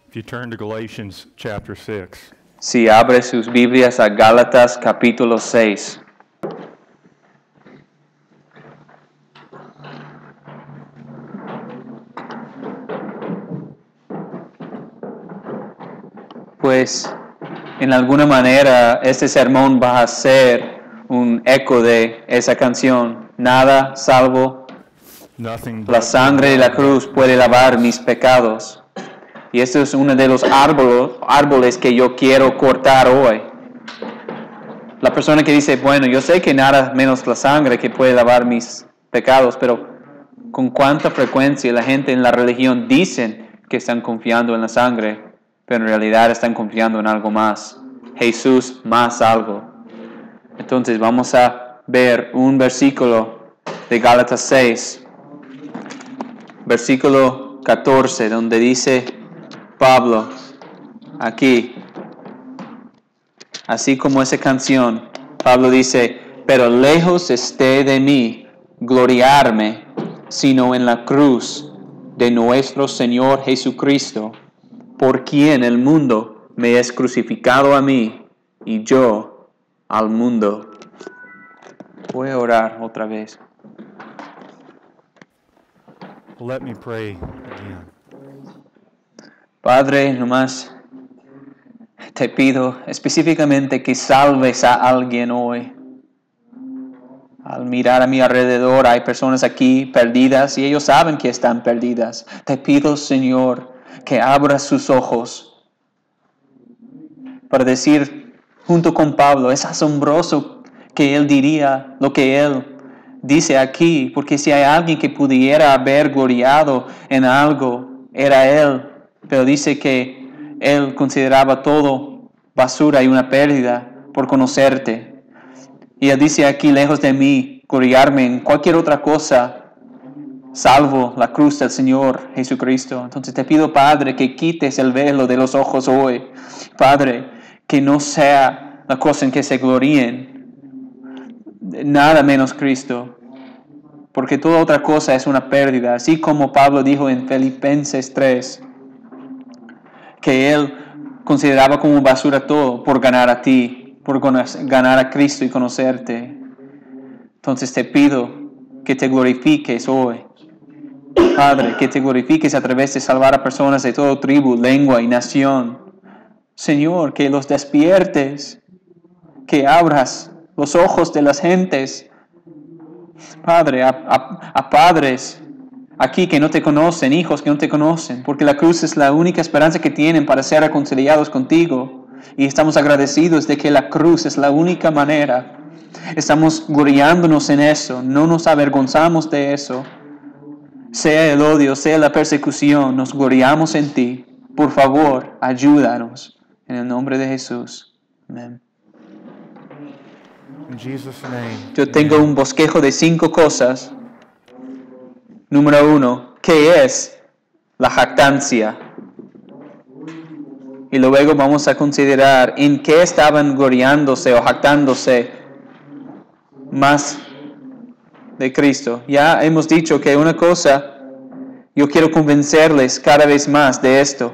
If you turn to Galatians chapter 6. Si abre sus Biblias a Gálatas capítulo 6. Pues, en alguna manera, este sermón va a ser un eco de esa canción. Nada salvo la sangre de la cruz puede lavar mis pecados. Y esto es uno de los árboles que yo quiero cortar hoy. La persona que dice, bueno, yo sé que nada menos la sangre que puede lavar mis pecados, pero ¿con cuánta frecuencia la gente en la religión dicen que están confiando en la sangre, pero en realidad están confiando en algo más? Jesús más algo. Entonces vamos a ver un versículo de Gálatas 6, versículo 14, donde dice Pablo, aquí, así como esa canción, Pablo dice, pero lejos esté de mí gloriarme, sino en la cruz de nuestro Señor Jesucristo, por quien el mundo me es crucificado a mí y yo al mundo. Voy a orar otra vez. Let me pray again. Padre, nomás te pido específicamente que salves a alguien hoy. Al mirar a mi alrededor hay personas aquí perdidas y ellos saben que están perdidas. Te pido, Señor, que abras sus ojos para decir junto con Pablo, es asombroso que él diría lo que él dice aquí, porque si hay alguien que pudiera haber gloriado en algo, era él. Pero dice que él consideraba todo basura y una pérdida por conocerte. Y él dice aquí, lejos de mí, gloriarme en cualquier otra cosa, salvo la cruz del Señor Jesucristo. Entonces te pido, Padre, que quites el velo de los ojos hoy. Padre, que no sea la cosa en que se gloríen, nada menos Cristo. Porque toda otra cosa es una pérdida. Así como Pablo dijo en Filipenses 3, que él consideraba como basura todo por ganar a ti, por ganar a Cristo y conocerte. Entonces te pido que te glorifiques hoy. Padre, que te glorifiques a través de salvar a personas de toda tribu, lengua y nación. Señor, que los despiertes, que abras los ojos de las gentes. Padre, a padres aquí que no te conocen, hijos que no te conocen, porque la cruz es la única esperanza que tienen para ser reconciliados contigo. Y estamos agradecidos de que la cruz es la única manera. Estamos gloriándonos en eso, no nos avergonzamos de eso. Sea el odio, sea la persecución, nos gloriamos en ti. Por favor, ayúdanos. En el nombre de Jesús. Amén. In Jesus' name. Yo tengo un bosquejo de 5 cosas. Número 1, ¿qué es la jactancia? Y luego vamos a considerar en qué estaban gloriándose o jactándose más de Cristo. Ya hemos dicho que una cosa, yo quiero convencerles cada vez más de esto.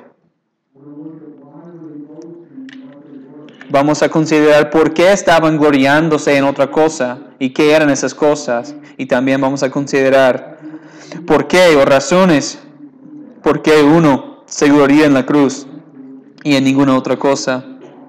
Vamos a considerar por qué estaban gloriándose en otra cosa y qué eran esas cosas. Y también vamos a considerar por qué o razones por qué uno se gloría en la cruz y en ninguna otra cosa.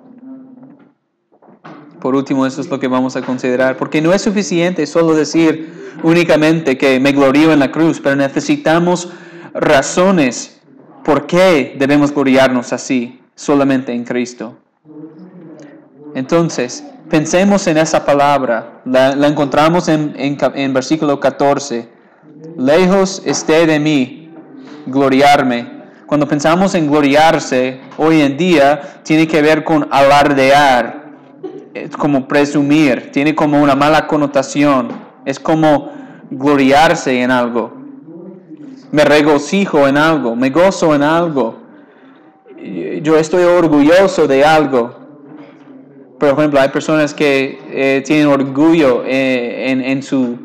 Por último, eso es lo que vamos a considerar, porque no es suficiente solo decir únicamente que me glorío en la cruz, pero necesitamos razones por qué debemos gloriarnos así, solamente en Cristo. Entonces, pensemos en esa palabra, la encontramos en versículo 14. Lejos esté de mí gloriarme. Cuando pensamos en gloriarse, hoy en día, tiene que ver con alardear, es como presumir, tiene como una mala connotación, es como gloriarse en algo. Me regocijo en algo, me gozo en algo, yo estoy orgulloso de algo. Por ejemplo, hay personas que tienen orgullo en su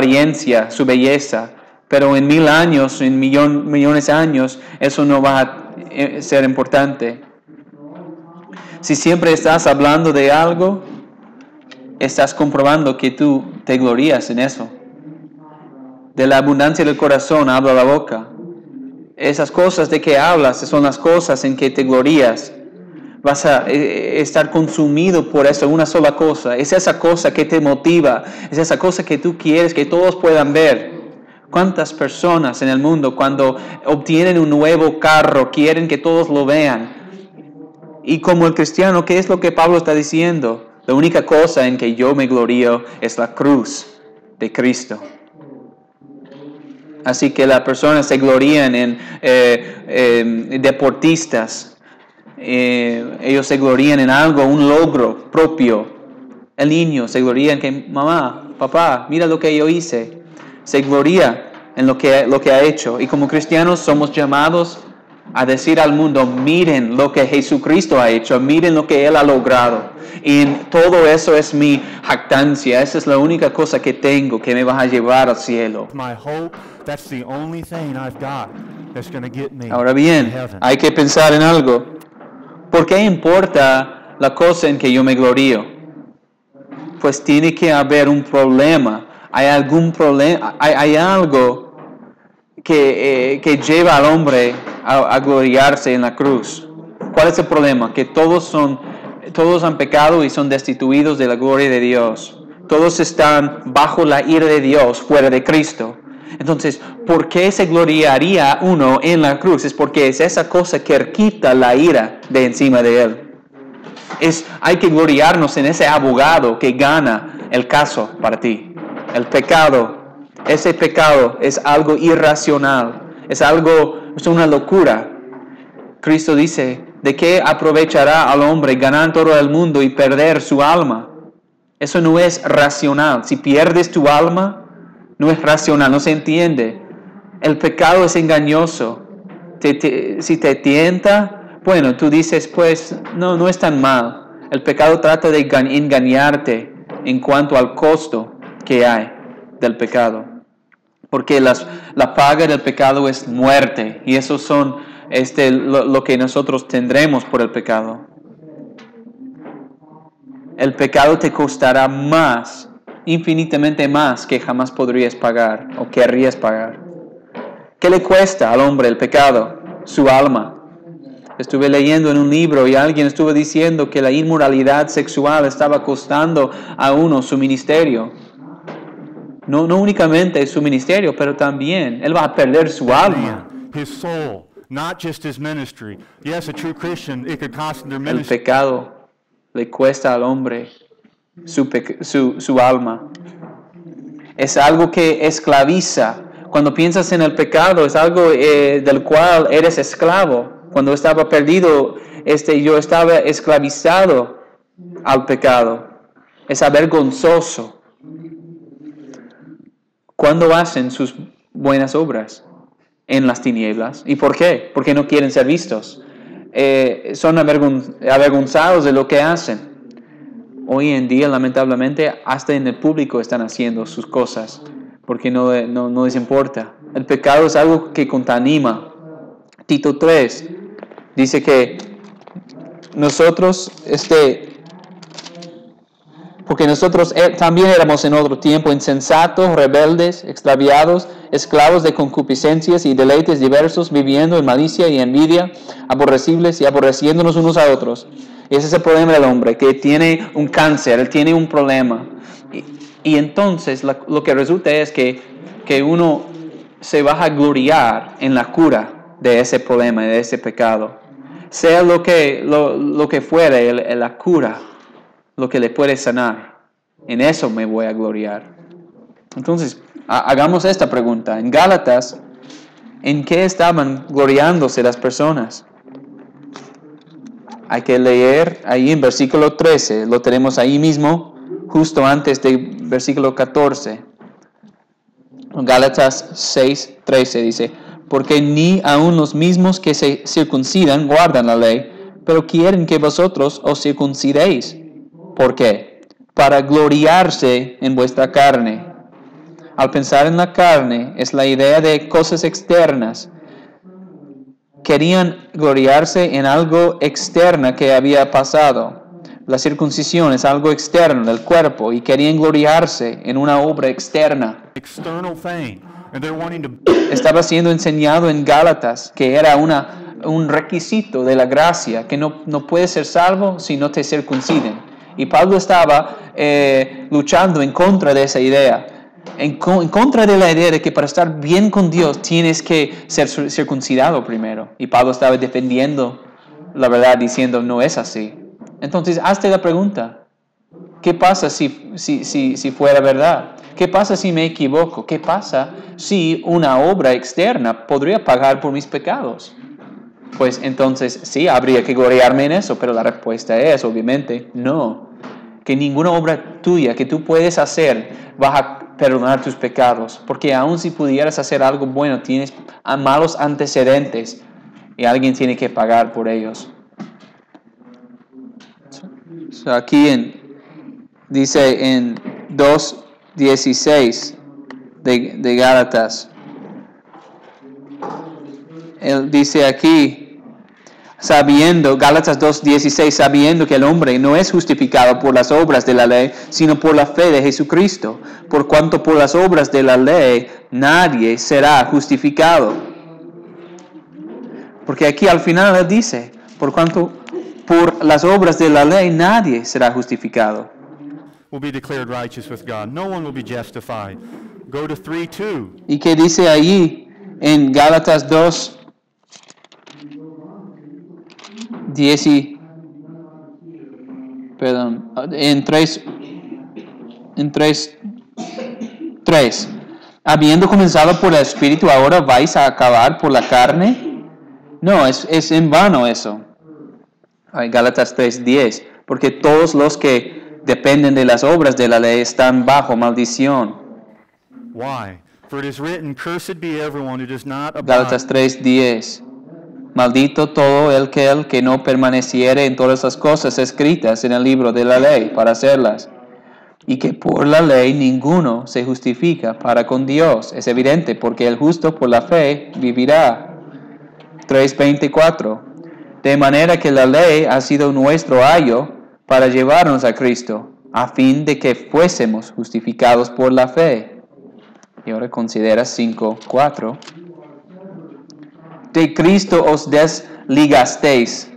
apariencia, su belleza, pero en 1000 años, en millones de años, eso no va ser importante. Si siempre estás hablando de algo, estás comprobando que tú te glorías en eso. De la abundancia del corazón habla la boca. Esas cosas de que hablas son las cosas en que te glorías. Vas a estar consumido por eso, una sola cosa. Es esa cosa que te motiva, es esa cosa que tú quieres que todos puedan ver. ¿Cuántas personas en el mundo cuando obtienen un nuevo carro quieren que todos lo vean? Y como el cristiano, ¿qué es lo que Pablo está diciendo? La única cosa en que yo me glorío es la cruz de Cristo. Así que las personas se glorían en deportistas. Ellos se glorían en algo, un logro propio. El niño se gloría en que, mamá, papá, mira lo que yo hice. Se gloría en lo que ha hecho. Y como cristianos somos llamados a decir al mundo, miren lo que Jesucristo ha hecho, miren lo que Él ha logrado. Y en todo eso es mi jactancia. Esa es la única cosa que tengo que me va a llevar al cielo. My hope, that's the only thing I've got that's going to get me Ahora to bien, heaven. hay que pensar en algo. ¿Por qué importa la cosa en que yo me glorío? Pues tiene que haber un problema. Hay algún problema, hay algo que lleva al hombre a gloriarse en la cruz. ¿Cuál es el problema? Que todos han pecado y son destituidos de la gloria de Dios. Todos están bajo la ira de Dios, fuera de Cristo. Entonces, ¿por qué se gloriaría uno en la cruz? Es porque es esa cosa que quita la ira de encima de Él. Hay que gloriarnos en ese abogado que gana el caso para ti. El pecado, ese pecado es algo irracional, es una locura. Cristo dice, ¿de qué aprovechará al hombre ganar todo el mundo y perder su alma? Eso no es racional. Si pierdes tu alma, no es racional, no se entiende. El pecado es engañoso. Si te tienta, bueno, tú dices, pues, no es tan mal. El pecado trata de engañarte en cuanto al costo que hay del pecado. Porque la paga del pecado es muerte. Y eso son lo que nosotros tendremos por el pecado. El pecado te costará más, infinitamente más que jamás podrías pagar o querrías pagar. ¿Qué le cuesta al hombre el pecado? Su alma. Estuve leyendo en un libro y alguien estuvo diciendo que la inmoralidad sexual estaba costando a uno su ministerio. No únicamente su ministerio, pero también él va a perder su alma. Man, his soul, not just his ministry. Yes, a true Christian, it could cost him their El ministry. pecado le cuesta al hombre su alma. Es algo que esclaviza. Cuando piensas en el pecado, es algo del cual eres esclavo. Cuando estaba perdido, yo estaba esclavizado al pecado. Es avergonzoso. ¿Cuándo hacen sus buenas obras? En las tinieblas. ¿Y por qué? Porque no quieren ser vistos. Son avergonzados de lo que hacen. Hoy en día, lamentablemente, hasta en el público están haciendo sus cosas, porque no les importa. El pecado es algo que contamina. Tito 3 dice que nosotros, porque nosotros también éramos en otro tiempo insensatos, rebeldes, extraviados, esclavos de concupiscencias y deleites diversos, viviendo en malicia y envidia, aborrecibles y aborreciéndonos unos a otros. Y ese es el problema del hombre, que tiene un cáncer, él tiene un problema. Y entonces lo que resulta es que uno se va a gloriar en la cura de ese problema, de ese pecado. Sea lo que fuere, la cura, lo que le puede sanar. En eso me voy a gloriar. Entonces, hagamos esta pregunta. En Gálatas, ¿en qué estaban gloriándose las personas? Hay que leer ahí en versículo 13. Lo tenemos ahí mismo, justo antes del versículo 14. Gálatas 6:13 dice, porque ni aun los mismos que se circuncidan guardan la ley, pero quieren que vosotros os circuncidéis. ¿Por qué? Para gloriarse en vuestra carne. Al pensar en la carne es la idea de cosas externas querían gloriarse en algo externo que había pasado. La circuncisión es algo externo del cuerpo y querían gloriarse en una obra externa. External thing. And they're wanting to Estaba siendo enseñado en Gálatas que era un requisito de la gracia, que no puedes ser salvo si no te circunciden. Y Pablo estaba luchando en contra de esa idea, en contra de la idea de que para estar bien con Dios tienes que ser circuncidado primero. Y Pablo estaba defendiendo la verdad diciendo no es así. Entonces hazte la pregunta, ¿qué pasa si fuera verdad? ¿Qué pasa si me equivoco? ¿Qué pasa si una obra externa podría pagar por mis pecados? Pues entonces sí, habría que gloriarme en eso, pero la respuesta es, obviamente, no. Que ninguna obra tuya que tú puedes hacer va a perdonar tus pecados, porque aun si pudieras hacer algo bueno, tienes malos antecedentes y alguien tiene que pagar por ellos. Aquí dice en 2:16 de Gálatas, él dice aquí, Gálatas 2:16, sabiendo que el hombre no es justificado por las obras de la ley, sino por la fe de Jesucristo, por cuanto por las obras de la ley nadie será justificado. Porque aquí al final él dice, por cuanto por las obras de la ley nadie será justificado. will be declared righteous with God. No one will be justified. Go to 3:2. ¿Y qué dice allí en Gálatas 2, 10 en 3. Habiendo comenzado por el Espíritu, ¿ahora vais a acabar por la carne? No, es en vano eso. Gálatas 3:10, porque todos los que dependen de las obras de la ley están bajo maldición. Why? For it is written, cursed be everyone who does not abide. Gálatas 3:10. Maldito todo el que no permaneciere en todas las cosas escritas en el libro de la ley para hacerlas. Y que por la ley ninguno se justifica para con Dios. Es evidente, porque el justo por la fe vivirá. 3:24. De manera que la ley ha sido nuestro ayo para llevarnos a Cristo, a fin de que fuésemos justificados por la fe. Y ahora considera 5:4. De Cristo os desligasteis,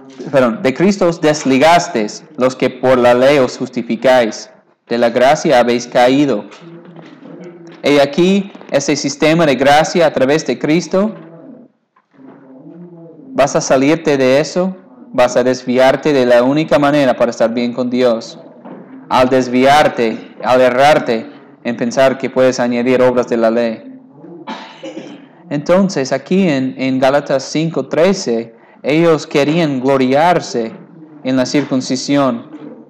los que por la ley os justificáis. De la gracia habéis caído. He aquí ese sistema de gracia a través de Cristo. ¿Vas a salirte de eso? ¿Vas a desviarte de la única manera para estar bien con Dios? Al desviarte, al errarte en pensar que puedes añadir obras de la ley. Entonces aquí en Gálatas 5:13, ellos querían gloriarse en la circuncisión.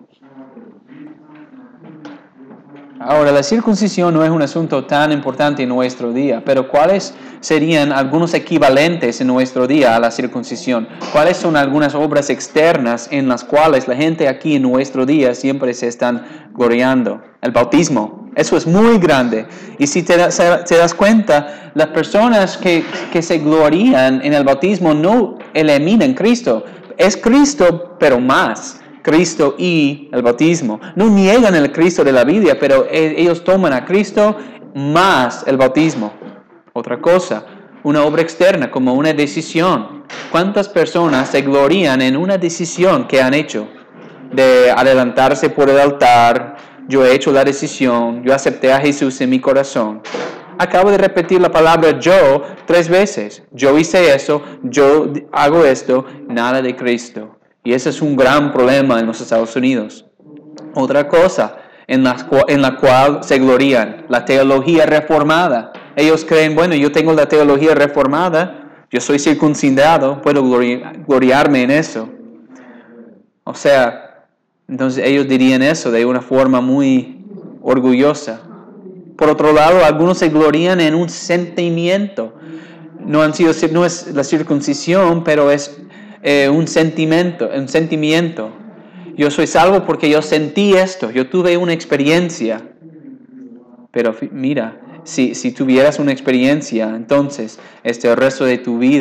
Ahora, la circuncisión no es un asunto tan importante en nuestro día, pero ¿cuáles serían algunos equivalentes en nuestro día a la circuncisión? ¿Cuáles son algunas obras externas en las cuales la gente aquí en nuestro día siempre se están gloriando? El bautismo, eso es muy grande. Y si te das cuenta, las personas que se glorían en el bautismo no eliminan Cristo. Es Cristo, pero más. Cristo y el bautismo. No niegan el Cristo de la Biblia, pero ellos toman a Cristo más el bautismo. Otra cosa, una obra externa como una decisión. ¿Cuántas personas se glorían en una decisión que han hecho? De adelantarse por el altar, yo he hecho la decisión, yo acepté a Jesús en mi corazón. Acabo de repetir la palabra yo 3 veces. Yo hice eso, yo hago esto, nada de Cristo. Y ese es un gran problema en los Estados Unidos. Otra cosa en la cual se glorían, la teología reformada. Ellos creen, bueno, yo tengo la teología reformada, yo soy circuncidado, puedo gloriarme en eso. O sea, entonces ellos dirían eso de una forma muy orgullosa. Por otro lado, algunos se glorían en un sentimiento. No es la circuncisión, pero es un sentimiento. Yo soy salvo porque yo sentí esto, yo tuve una experiencia. Pero mira, si tuvieras una experiencia, entonces el resto de tu vida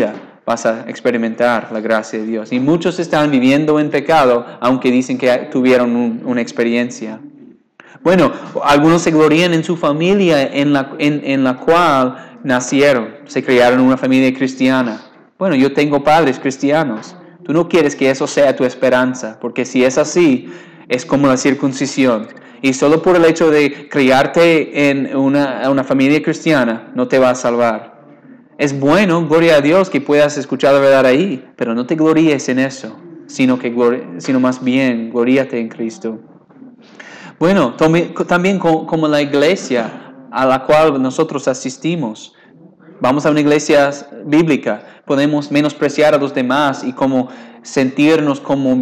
vas a experimentar la gracia de Dios. Y muchos están viviendo en pecado, aunque dicen que tuvieron una experiencia. Bueno, algunos se glorían en su familia en la cual nacieron, se criaron en una familia cristiana. Bueno, yo tengo padres cristianos. Tú no quieres que eso sea tu esperanza, porque si es así, es como la circuncisión. Y solo por el hecho de criarte en una familia cristiana no te va a salvar. Es bueno, gloria a Dios, que puedas escuchar la verdad ahí, pero no te gloríes en eso, sino más bien gloríate en Cristo. Bueno, también como la iglesia a la cual nosotros asistimos. Vamos a una iglesia bíblica, podemos menospreciar a los demás y como sentirnos como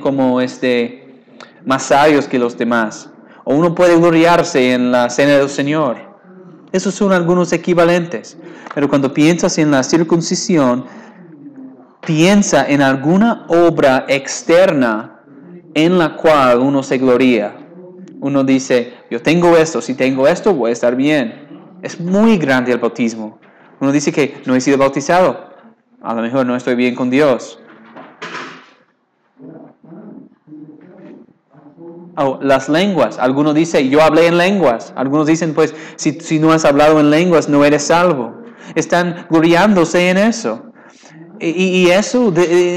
más sabios que los demás. O uno puede gloriarse en la cena del Señor. Esos son algunos equivalentes. Pero cuando piensas en la circuncisión, piensa en alguna obra externa en la cual uno se gloria. Uno dice, yo tengo esto, si tengo esto voy a estar bien. Es muy grande el bautismo. Uno dice que no he sido bautizado. A lo mejor no estoy bien con Dios. Las lenguas. Algunos dicen, yo hablé en lenguas. Algunos dicen, pues, si no has hablado en lenguas, no eres salvo. Están gloriándose en eso. Y eso,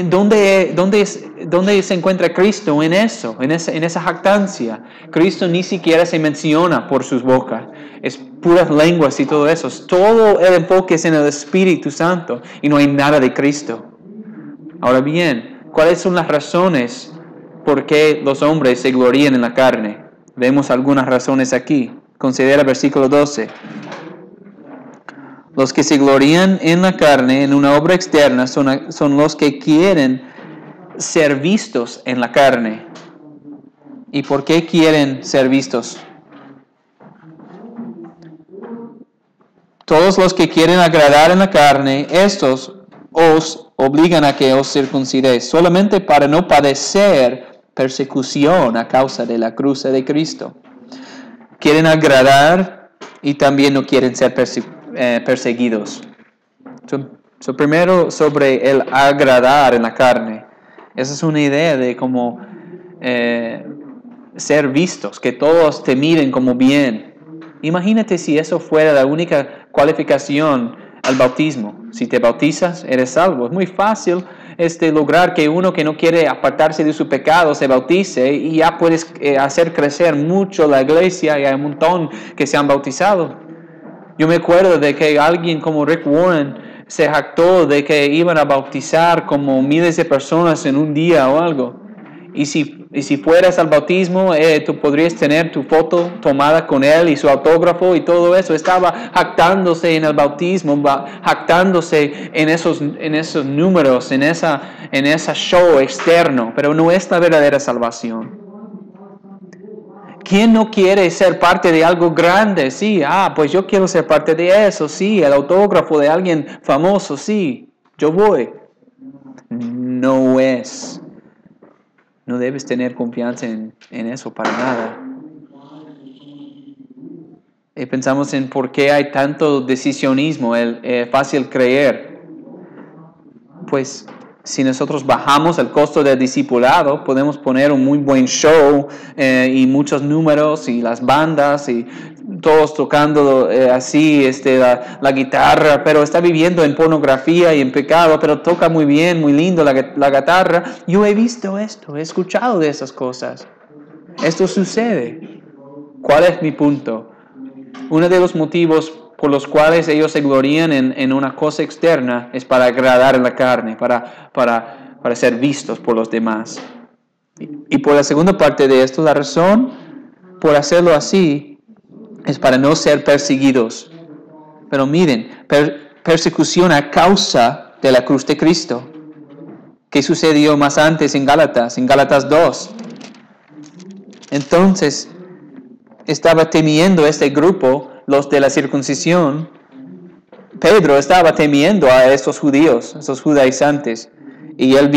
¿dónde se encuentra Cristo en eso? En esa jactancia. Cristo ni siquiera se menciona por sus bocas. Es puras lenguas y todo eso. Todo el enfoque es en el Espíritu Santo y no hay nada de Cristo. Ahora bien, ¿cuáles son las razones por qué los hombres se glorían en la carne? Vemos algunas razones aquí. Considera versículo 12. Los que se glorían en la carne, en una obra externa, son los que quieren ser vistos en la carne. ¿Y por qué quieren ser vistos? Todos los que quieren agradar en la carne, estos os obligan a que os circuncidéis, solamente para no padecer persecución a causa de la cruz de Cristo. Quieren agradar y también no quieren ser perseguidos. Primero, sobre el agradar en la carne. Esa es una idea de cómo ser vistos, que todos te miren como bien. Imagínate si eso fuera la única cualificación al bautismo. Si te bautizas, eres salvo. Es muy fácil lograr que uno que no quiere apartarse de su pecado se bautice y ya puedes hacer crecer mucho la iglesia y hay un montón que se han bautizado. Yo me acuerdo de que alguien como Rick Warren se jactó de que iban a bautizar como miles de personas en un día o algo. Y si fueras al bautismo, tú podrías tener tu foto tomada con él y su autógrafo y todo eso. Estaba jactándose en el bautismo, jactándose en esos números, en esa show externo, pero no es la verdadera salvación. ¿Quién no quiere ser parte de algo grande? Sí, pues yo quiero ser parte de eso, sí, el autógrafo de alguien famoso, sí, yo voy. No debes tener confianza en eso para nada. Y pensamos en por qué hay tanto decisionismo, fácil creer. Pues si nosotros bajamos el costo del discipulado, podemos poner un muy buen show y muchos números y las bandas y todos tocando así la guitarra, pero está viviendo en pornografía y en pecado, pero toca muy bien, muy lindo la guitarra. Yo he visto esto, he escuchado de esas cosas. Esto sucede. ¿Cuál es mi punto? Uno de los motivos por los cuales ellos se glorían en una cosa externa es para agradar en la carne, para ser vistos por los demás. Y por la segunda parte de esto, la razón por hacerlo así es para no ser perseguidos. Pero miren, persecución a causa de la cruz de Cristo. ¿Qué sucedió más antes en Gálatas 2? Entonces, estaba temiendo este grupo, los de la circuncisión. Pedro estaba temiendo a estos judíos, estos judaizantes. Y él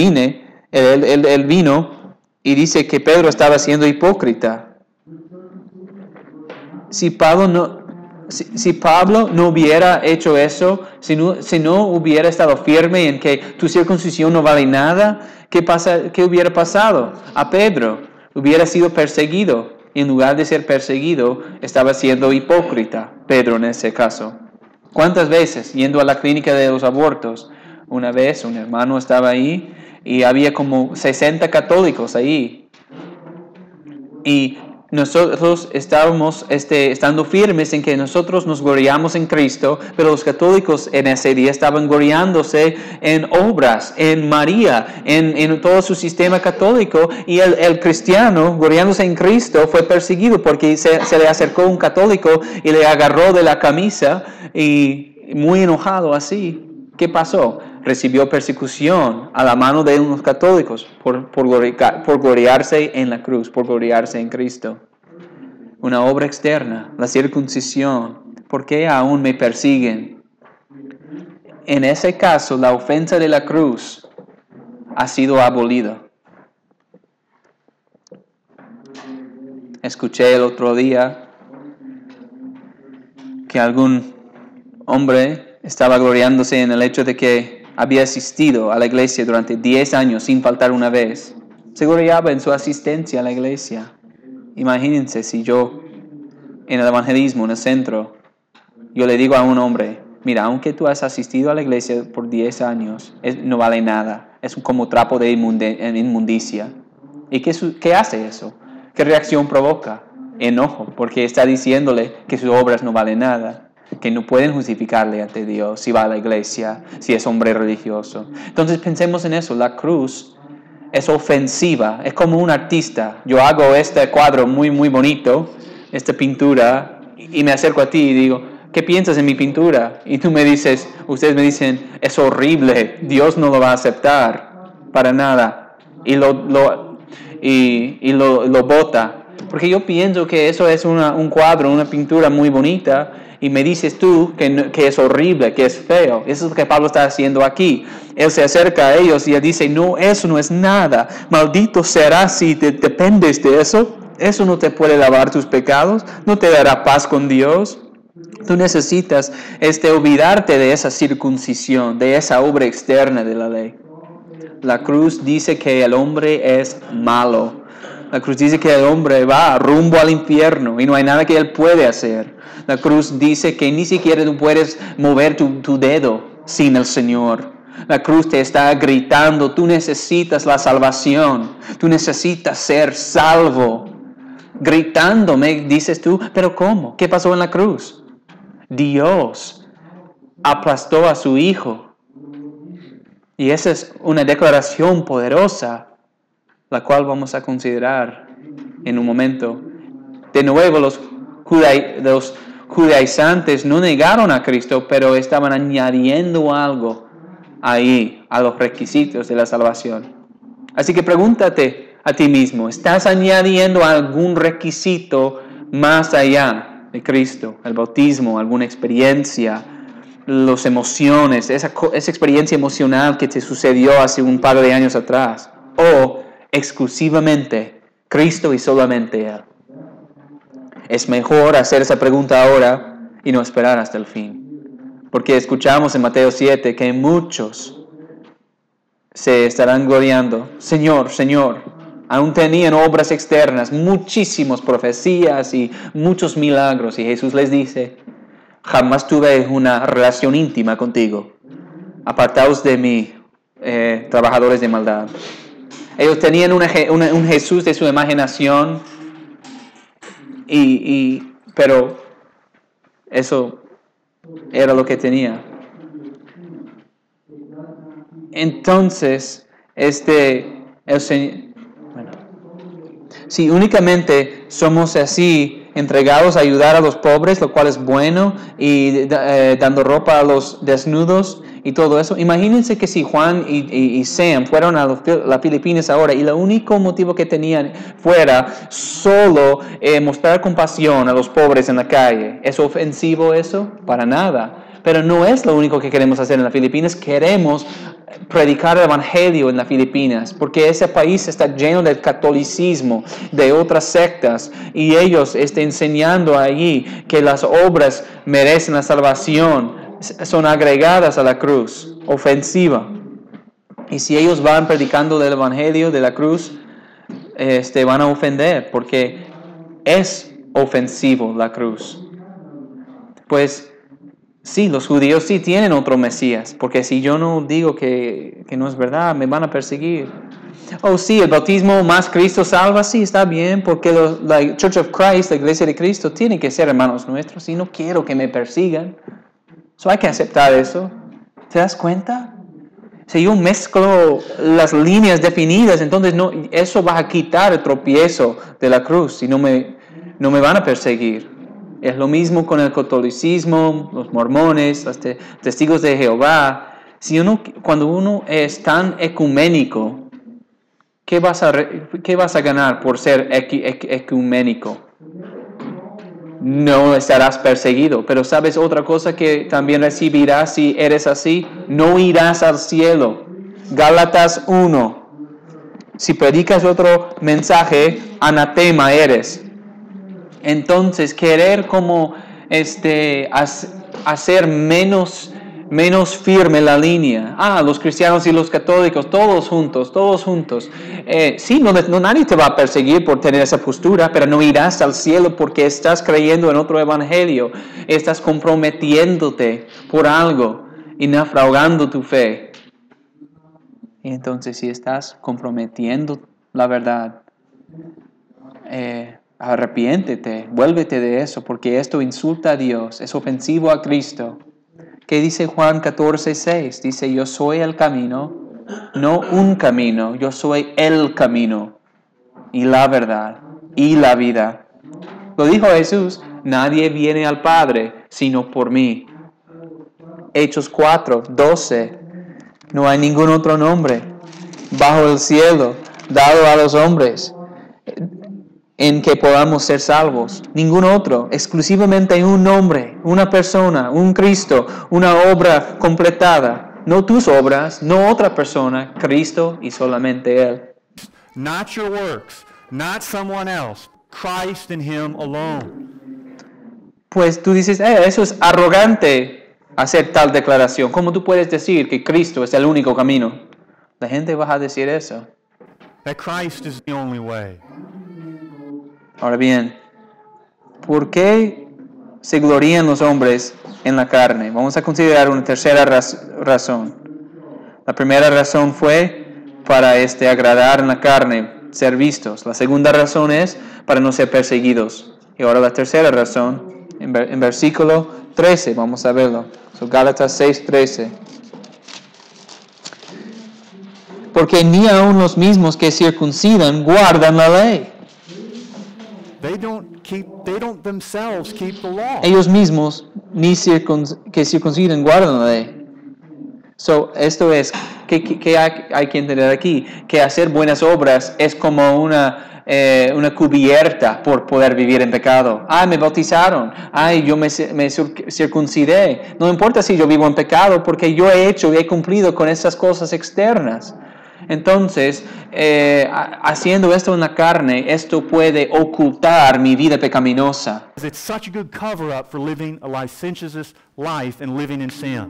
vino y dice que Pedro estaba siendo hipócrita. Si Pablo Si Pablo no hubiera hecho eso, si no hubiera estado firme en que tu circuncisión no vale nada, ¿qué hubiera pasado? A Pedro hubiera sido perseguido. En lugar de ser perseguido, estaba siendo hipócrita, Pedro en ese caso. ¿Cuántas veces, yendo a la clínica de los abortos, una vez un hermano estaba ahí y había como 60 católicos ahí? Y nosotros estábamos estando firmes en que nosotros nos gloriamos en Cristo, pero los católicos en ese día estaban gloriándose en obras, en María, en todo su sistema católico, y el cristiano, gloriándose en Cristo, fue perseguido porque se le acercó un católico y le agarró de la camisa, y muy enojado así. ¿Qué pasó? Recibió persecución a la mano de unos católicos por gloriarse en la cruz, por gloriarse en Cristo. Una obra externa, la circuncisión. ¿Por qué aún me persiguen? En ese caso, la ofensa de la cruz ha sido abolida. Escuché el otro día que algún hombre estaba gloriándose en el hecho de que había asistido a la iglesia durante 10 años sin faltar una vez. Se gloriaba en su asistencia a la iglesia. Imagínense si yo, en el evangelismo, en el centro, yo le digo a un hombre, mira, aunque tú has asistido a la iglesia por 10 años, no vale nada. Es como trapo de inmundicia. ¿Y qué hace eso? ¿Qué reacción provoca? Enojo, porque está diciéndole que sus obras no valen nada, que no pueden justificarle ante Dios si va a la iglesia, si es hombre religioso. Entonces pensemos en eso. La cruz es ofensiva, es como un artista. Yo hago este cuadro muy, muy bonito, esta pintura, y me acerco a ti y digo, ¿qué piensas en mi pintura? Y ustedes me dicen, es horrible, Dios no lo va a aceptar para nada. Y lo bota. Porque yo pienso que eso es un cuadro, una pintura muy bonita, y me dices tú que es horrible, que es feo. Eso es lo que Pablo está haciendo aquí. Él se acerca a ellos y él dice, no, eso no es nada. Maldito serás si te dependes de eso. Eso no te puede lavar tus pecados, no te dará paz con Dios. Tú necesitas olvidarte de esa circuncisión, de esa obra externa de la ley. La cruz dice que el hombre es malo. La cruz dice que el hombre va rumbo al infierno y no hay nada que él puede hacer. La cruz dice que ni siquiera tú puedes mover tu dedo sin el Señor. La cruz te está gritando, tú necesitas la salvación, tú necesitas ser salvo. Gritándome, dices tú, ¿pero cómo? ¿Qué pasó en la cruz? Dios aplastó a su Hijo. Y esa es una declaración poderosa, la cual vamos a considerar en un momento. De nuevo, los judaizantes no negaron a Cristo, pero estaban añadiendo algo ahí a los requisitos de la salvación. Así que pregúntate a ti mismo, ¿estás añadiendo algún requisito más allá de Cristo? El bautismo, alguna experiencia, las emociones, esa experiencia emocional que te sucedió hace un par de años atrás, o exclusivamente Cristo y solamente Él. Es mejor hacer esa pregunta ahora y no esperar hasta el fin, porque escuchamos en Mateo 7 que muchos se estarán gloriando, Señor, Señor. Aún tenían obras externas, muchísimas profecías y muchos milagros, y Jesús les dice, jamás tuve una relación íntima contigo. Apartaos de mí, trabajadores de maldad. Ellos tenían un Jesús de su imaginación, pero eso era lo que tenía. Entonces, el Señor, si únicamente somos así, entregados a ayudar a los pobres, lo cual es bueno, y dando ropa a los desnudos y todo eso. Imagínense que si Juan y Sam fueron a las Filipinas ahora y el único motivo que tenían fuera solo mostrar compasión a los pobres en la calle. ¿Es ofensivo eso? Para nada. Pero no es lo único que queremos hacer en las Filipinas. Queremos predicar el Evangelio en las Filipinas, porque ese país está lleno del catolicismo, de otras sectas, y ellos están enseñando allí que las obras merecen la salvación, son agregadas a la cruz, ofensiva. Y si ellos van predicando del Evangelio de la cruz, van a ofender, porque es ofensivo la cruz. Pues sí, los judíos sí tienen otro Mesías, porque si yo no digo que no es verdad, me van a perseguir. Oh sí, el bautismo más Cristo salva, sí, está bien, porque la Church of Christ, la Iglesia de Cristo, tiene que ser hermanos nuestros, y no quiero que me persigan. So hay que aceptar eso. ¿Te das cuenta? Si yo mezclo las líneas definidas, entonces eso va a quitar el tropiezo de la cruz y no me van a perseguir. Es lo mismo con el catolicismo, los mormones, los testigos de Jehová. Cuando uno es tan ecuménico, ¿qué vas a ganar por ser ecuménico? No estarás perseguido. Pero ¿sabes otra cosa que también recibirás si eres así? No irás al cielo. Gálatas 1. Si predicas otro mensaje, anatema eres. Entonces, querer como hacer menos firme la línea. Los cristianos y los católicos, todos juntos. Sí, nadie te va a perseguir por tener esa postura, pero no irás al cielo porque estás creyendo en otro evangelio. Estás comprometiéndote por algo y naufragando tu fe. Y entonces, si estás comprometiendo la verdad, arrepiéntete, vuélvete de eso, porque esto insulta a Dios, es ofensivo a Cristo. ¿Qué dice Juan 14:6? Dice, yo soy el camino, no un camino, yo soy el camino y la verdad y la vida. Lo dijo Jesús, nadie viene al Padre sino por mí. Hechos 4:12, no hay ningún otro nombre bajo el cielo dado a los hombres en que podamos ser salvos. Ningún otro, exclusivamente un nombre, una persona, un Cristo, una obra completada. No tus obras, no otra persona, Cristo y solamente Él. Not your works, not someone else, Christ and Him alone. Pues tú dices, eso es arrogante hacer tal declaración. ¿Cómo tú puedes decir que Cristo es el único camino? La gente va a decir eso. That Christ is the only way. Ahora bien, ¿por qué se glorían los hombres en la carne? Vamos a considerar una tercera razón. La primera razón fue para agradar en la carne, ser vistos. La segunda razón es para no ser perseguidos. Y ahora la tercera razón, en versículo 13, vamos a verlo. Gálatas 6:13. Porque ni aun los mismos que circuncidan guardan la ley. They don't themselves keep the law. Ellos mismos que circuncidan guardan la ley. Esto es, que hay que entender aquí, que hacer buenas obras es como una cubierta por poder vivir en pecado. Me bautizaron. Yo me circuncidé. No importa si yo vivo en pecado porque yo he hecho y he cumplido con esas cosas externas. Entonces, haciendo esto en la carne, esto puede ocultar mi vida pecaminosa. It's such a good cover-up for living a licentious life and living in sin.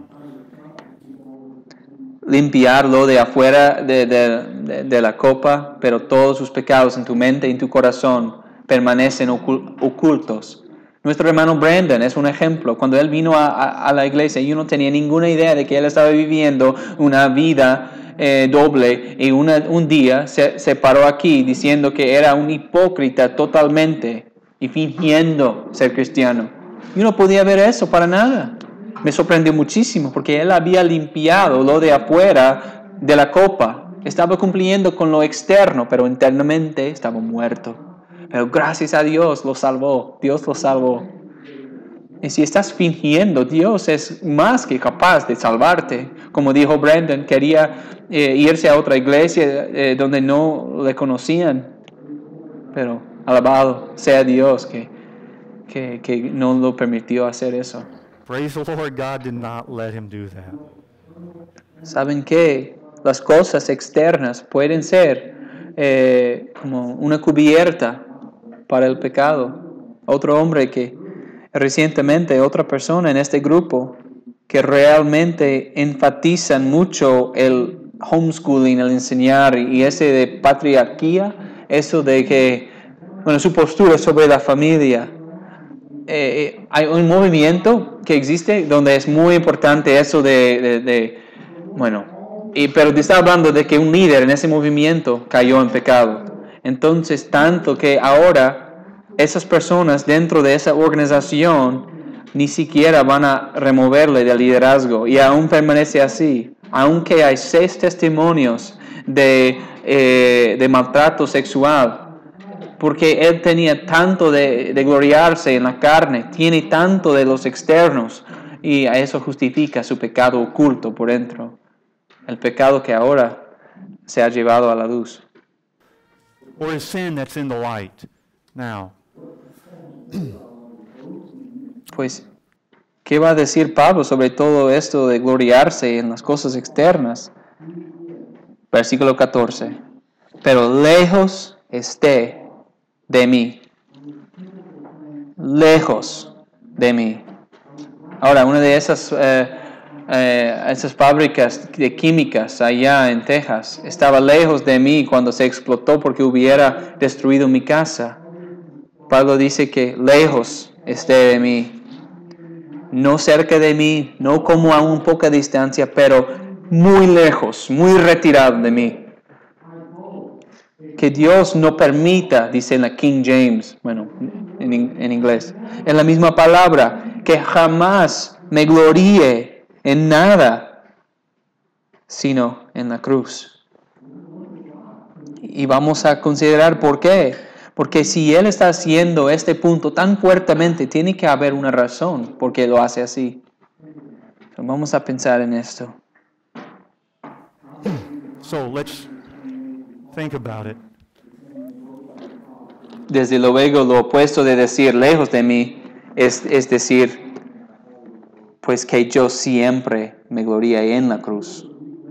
Limpiarlo de afuera de la copa, pero todos sus pecados en tu mente y en tu corazón permanecen ocultos. Nuestro hermano Brandon es un ejemplo. Cuando él vino a la iglesia, yo no tenía ninguna idea de que él estaba viviendo una vida doble, y un día se paró aquí diciendo que era un hipócrita totalmente y fingiendo ser cristiano. Yo no podía ver eso para nada. Me sorprendió muchísimo porque él había limpiado lo de afuera de la copa. Estaba cumpliendo con lo externo, pero internamente estaba muerto. Pero gracias a Dios lo salvó. Dios lo salvó. Y si estás fingiendo, Dios es más que capaz de salvarte. Como dijo Brandon, quería irse a otra iglesia donde no le conocían. Pero alabado sea Dios que no lo permitió hacer eso. Praise the Lord, God did not let him do that. ¿Saben qué? Las cosas externas pueden ser como una cubierta para el pecado. Otro hombre que recientemente, otra persona en este grupo que realmente enfatizan mucho el homeschooling, el enseñar y ese de patriarquía, eso de que, bueno, su postura sobre la familia. Hay un movimiento que existe donde es muy importante eso pero te está hablando de que un líder en ese movimiento cayó en pecado. Entonces, tanto que ahora esas personas dentro de esa organización ni siquiera van a removerle del liderazgo y aún permanece así. Aunque hay 6 testimonios de maltrato sexual, porque él tenía tanto de gloriarse en la carne, tiene tanto de los externos, y a eso justifica su pecado oculto por dentro, el pecado que ahora se ha llevado a la luz. Or his sin that's in the light now. Pues, ¿qué va a decir Pablo sobre todo esto de gloriarse en las cosas externas? Versículo 14. Pero lejos esté de mí. Lejos de mí. Ahora, una de esas fábricas de químicas allá en Texas estaba lejos de mí cuando se explotó porque hubiera destruido mi casa. Pablo dice que lejos esté de mí. No cerca de mí, no como a un poca distancia, pero muy lejos, muy retirado de mí. Que Dios no permita, dice en la King James, bueno, en inglés, en la misma palabra, que jamás me gloríe en nada, sino en la cruz. Y vamos a considerar por qué. Porque si Él está haciendo este punto tan fuertemente, tiene que haber una razón por qué lo hace así. Vamos a pensar en esto. So let's think about it. Desde luego, lo opuesto de decir lejos de mí es decir, pues que yo siempre me gloríe en la cruz.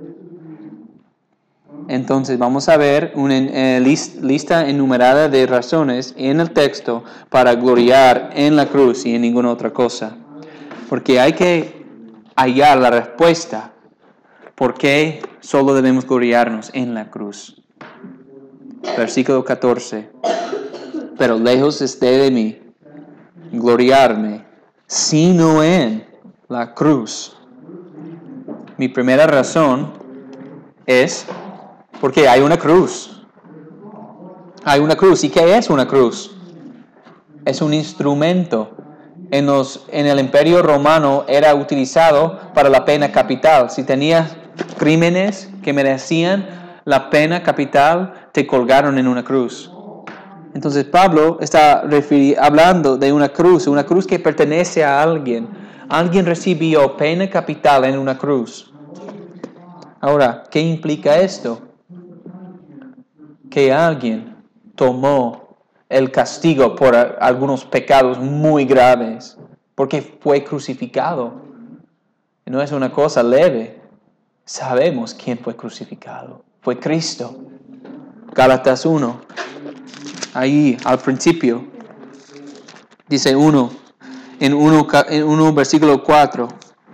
Entonces vamos a ver una lista enumerada de razones en el texto para gloriar en la cruz y en ninguna otra cosa. Porque hay que hallar la respuesta. ¿Por qué solo debemos gloriarnos en la cruz? Versículo 14. Pero lejos esté de mí gloriarme, sino en la cruz. Mi primera razón es porque hay una cruz. Hay una cruz. ¿Y qué es una cruz? Es un instrumento. En el Imperio Romano era utilizado para la pena capital. Si tenías crímenes que merecían la pena capital, te colgaron en una cruz. Entonces Pablo está hablando de una cruz que pertenece a alguien. Alguien recibió pena capital en una cruz. Ahora, ¿qué implica esto? Que alguien tomó el castigo por algunos pecados muy graves, porque fue crucificado. No es una cosa leve. Sabemos quién fue crucificado. Fue Cristo. Gálatas 1. Ahí, al principio, dice 1 versículo 4.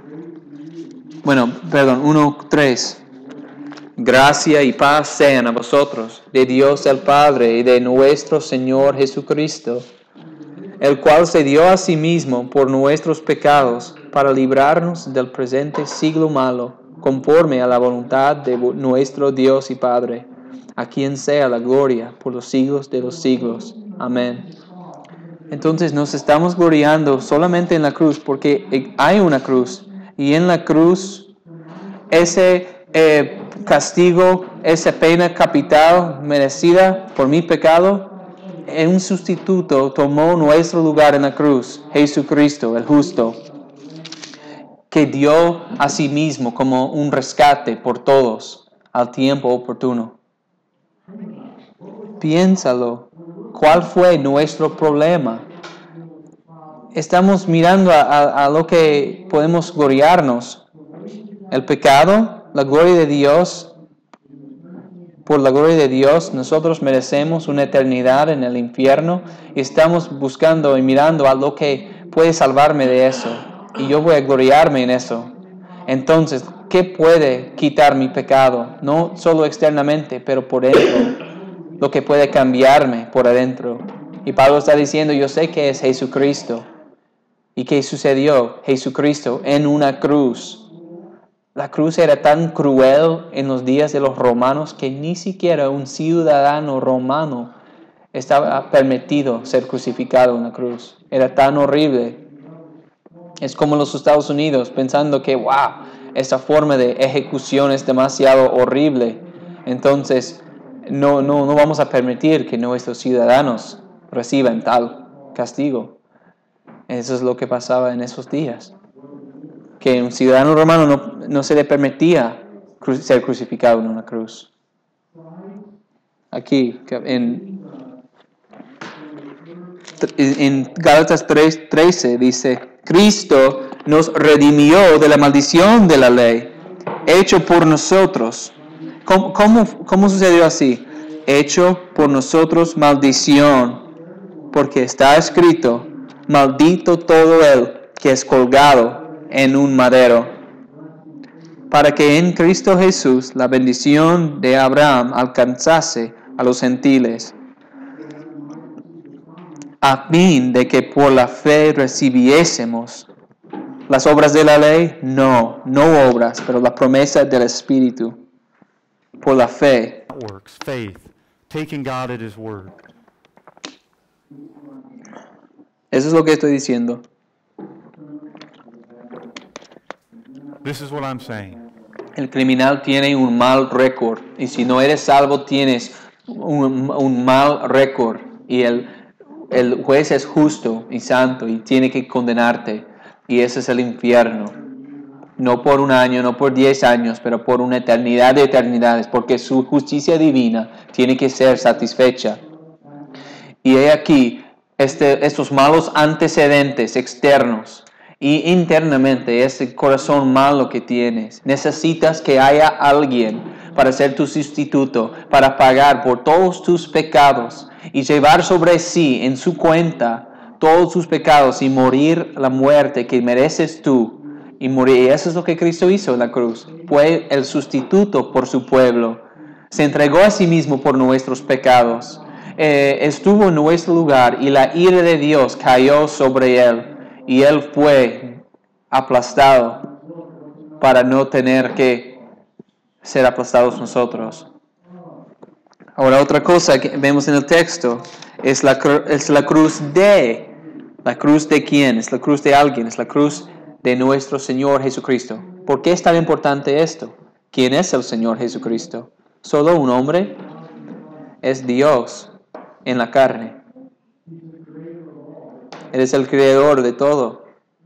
1:3. Gracia y paz sean a vosotros, de Dios el Padre y de nuestro Señor Jesucristo, el cual se dio a sí mismo por nuestros pecados para librarnos del presente siglo malo, conforme a la voluntad de nuestro Dios y Padre, a quien sea la gloria por los siglos de los siglos. Amén. Entonces nos estamos gloriando solamente en la cruz porque hay una cruz. Y en la cruz, ese castigo, esa pena capital merecida por mi pecado, un sustituto tomó nuestro lugar en la cruz, Jesucristo, el justo, que dio a sí mismo como un rescate por todos al tiempo oportuno. Piénsalo, ¿cuál fue nuestro problema? estamos mirando a lo que podemos gloriarnos. El pecado, la gloria de Dios. Por la gloria de Dios, nosotros merecemos una eternidad en el infierno y estamos buscando y mirando a lo que puede salvarme de eso. Y yo voy a gloriarme en eso. Entonces, ¿qué puede quitar mi pecado? No solo externamente, pero por dentro. Lo que puede cambiarme por adentro. Y Pablo está diciendo, yo sé que es Jesucristo. ¿Y qué sucedió? Jesucristo en una cruz. La cruz era tan cruel en los días de los romanos que ni siquiera un ciudadano romano estaba permitido ser crucificado en la cruz. Era tan horrible. Es como los Estados Unidos pensando que, wow, esta forma de ejecución es demasiado horrible. Entonces, no vamos a permitir que nuestros ciudadanos reciban tal castigo. Eso es lo que pasaba en esos días. Que un ciudadano romano no se le permitía ser crucificado en una cruz. Aquí, en Gálatas 3:13 dice, Cristo nos redimió de la maldición de la ley, hecho por nosotros. ¿Cómo sucedió así? Hecho por nosotros maldición, porque está escrito, maldito todo el que es colgado en un madero, para que en Cristo Jesús la bendición de Abraham alcanzase a los gentiles, a fin de que por la fe recibiésemos las obras de la ley, no obras, pero la promesa del Espíritu, por la fe. Works, faith, taking God at His word. Eso es lo que estoy diciendo. This is what I'm saying. El criminal tiene un mal récord, y si no eres salvo tienes un mal récord, y el juez es justo y santo y tiene que condenarte, y ese es el infierno. No por un año, no por 10 años, pero por una eternidad de eternidades, porque su justicia divina tiene que ser satisfecha. Y he aquí estos malos antecedentes externos y internamente ese corazón malo que tienes. Necesitas que haya alguien para ser tu sustituto, para pagar por todos tus pecados y llevar sobre sí en su cuenta todos sus pecados y morir la muerte que mereces tú y morir. Y eso es lo que Cristo hizo en la cruz. Fue el sustituto por su pueblo. Se entregó a sí mismo por nuestros pecados. Estuvo en nuestro lugar y la ira de Dios cayó sobre él y él fue aplastado para no tener que ser aplastados nosotros. Ahora otra cosa que vemos en el texto es la cruz de... ¿La cruz de quién? Es la cruz de alguien, es la cruz de nuestro Señor Jesucristo. ¿Por qué es tan importante esto? ¿Quién es el Señor Jesucristo? ¿Solo un hombre? Es Dios en la carne. Él es el creador de todo.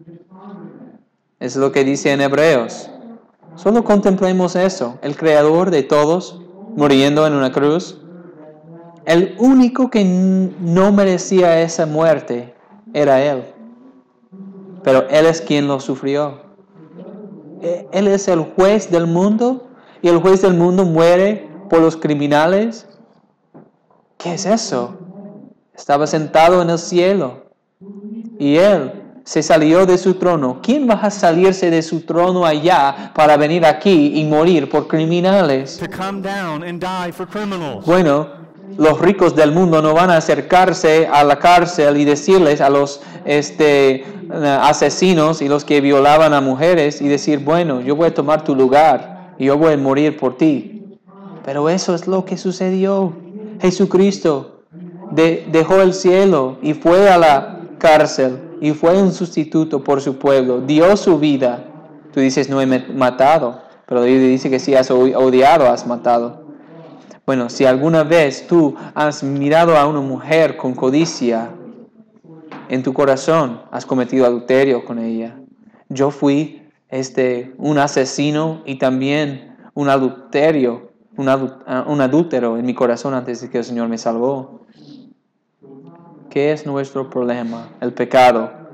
Es lo que dice en Hebreos. Solo contemplemos eso. El creador de todos muriendo en una cruz. El único que no merecía esa muerte era Él. Pero Él es quien lo sufrió. Él es el juez del mundo y el juez del mundo muere por los criminales. ¿Qué es eso? Estaba sentado en el cielo y Él se salió de su trono. ¿Quién va a salirse de su trono allá para venir aquí y morir por criminales? To come down and die for criminals. Bueno, los ricos del mundo no van a acercarse a la cárcel y decirles a los asesinos y los que violaban a mujeres y decir, bueno, yo voy a tomar tu lugar y yo voy a morir por ti. Pero eso es lo que sucedió. Jesucristo dejó el cielo y fue a la cárcel y fue un sustituto por su pueblo. Dio su vida. Tú dices, no he matado, pero Dios dice que si has odiado, has matado. Bueno, si alguna vez tú has mirado a una mujer con codicia en tu corazón, has cometido adulterio con ella. Yo fui un asesino y también un adultero en mi corazón antes de que el Señor me salvó. ¿Qué es nuestro problema? El pecado.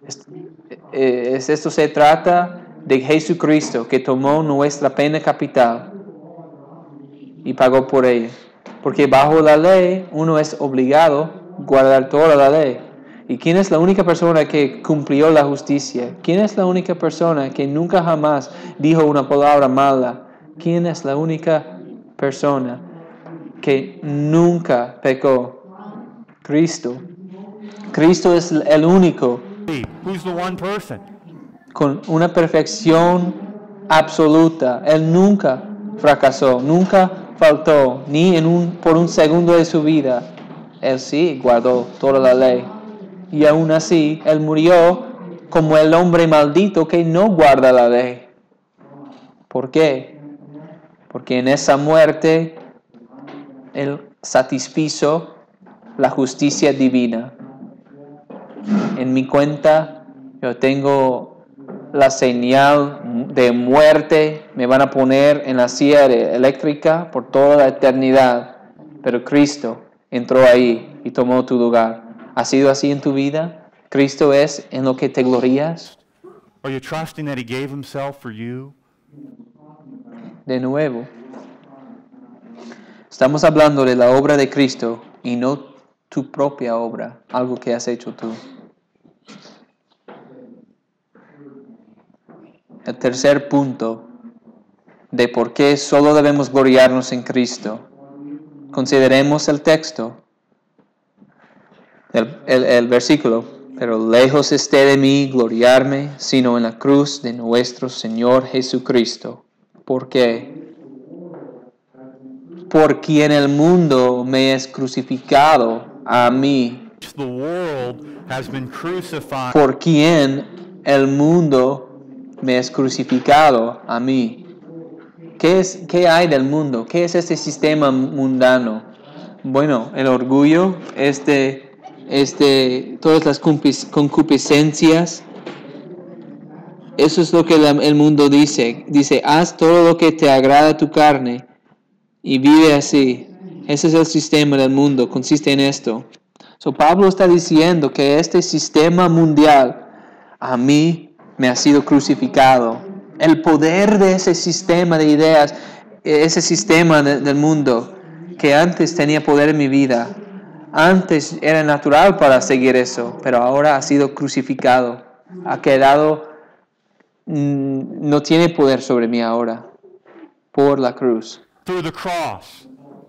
Esto se trata de Jesucristo, que tomó nuestra pena capital y pagó por ella. Porque bajo la ley uno es obligado a guardar toda la ley. ¿Y quién es la única persona que cumplió la justicia? ¿Quién es la única persona que nunca jamás dijo una palabra mala? ¿Quién es la única persona que nunca pecó? Cristo. Cristo es el único Who's the one person? con una perfección absoluta. Él nunca fracasó, nunca faltó, ni por un segundo de su vida. Él sí guardó toda la ley. Y aún así, Él murió como el hombre maldito que no guarda la ley. ¿Por qué? Porque en esa muerte, Él satisfizo la justicia divina. En mi cuenta, yo tengo la señal de muerte, me van a poner en la silla eléctrica por toda la eternidad. Pero Cristo entró ahí y tomó tu lugar. ¿Ha sido así en tu vida? ¿Cristo es en lo que te glorías? Are you trusting that He gave Himself for you? De nuevo, estamos hablando de la obra de Cristo y no tu propia obra, algo que has hecho tú. El tercer punto de por qué solo debemos gloriarnos en Cristo. Consideremos el texto, el versículo. Pero lejos esté de mí gloriarme, sino en la cruz de nuestro Señor Jesucristo. ¿Por qué? Por quien el mundo me es crucificado a mí. The world has been crucified. Por quien el mundo me es crucificado a mí. ¿Qué hay del mundo? ¿Qué es este sistema mundano? Bueno, el orgullo, todas las concupiscencias. Eso es lo que el mundo dice. Dice, haz todo lo que te agrada a tu carne y vive así. Ese es el sistema del mundo, consiste en esto. Pablo está diciendo que este sistema mundial a mí me ha sido crucificado. El poder de ese sistema de ideas, ese sistema del mundo que antes tenía poder en mi vida, antes era natural para seguir eso, pero ahora ha sido crucificado. Ha quedado, no tiene poder sobre mí ahora, por la cruz. Through the cross.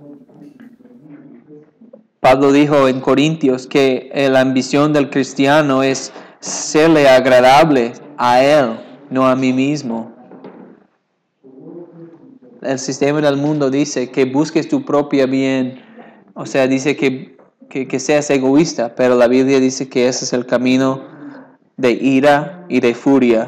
Pablo dijo en Corintios que la ambición del cristiano es serle agradable a Él, no a mí mismo. El sistema del mundo dice que busques tu propio bien, o sea, dice que seas egoísta, pero la Biblia dice que ese es el camino de ira y de furia.